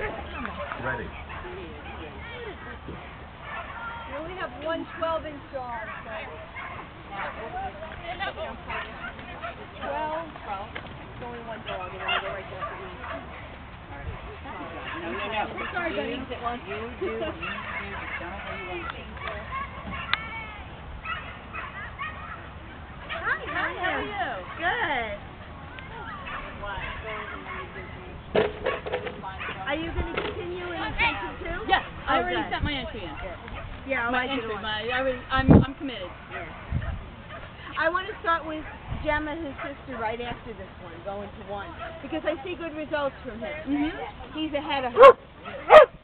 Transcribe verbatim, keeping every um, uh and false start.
Ready. We only have one twelve inch dog, so. twelve? twelve. It's only one dog, and then we go right there for each. No, no, no. Sorry, buddy. You do, you do, you do, tell how you want to. Hi, hi, how are you? Good. Are you going to continue in section two? Yes, I Oh, already good. sent my entry in. Yeah, My I did entry, one. my, I already, I'm, I'm committed. Yeah. I want to start with Gemma, his sister, right after this one, going to one, because I see good results from him. Mm-hmm. He's ahead of her.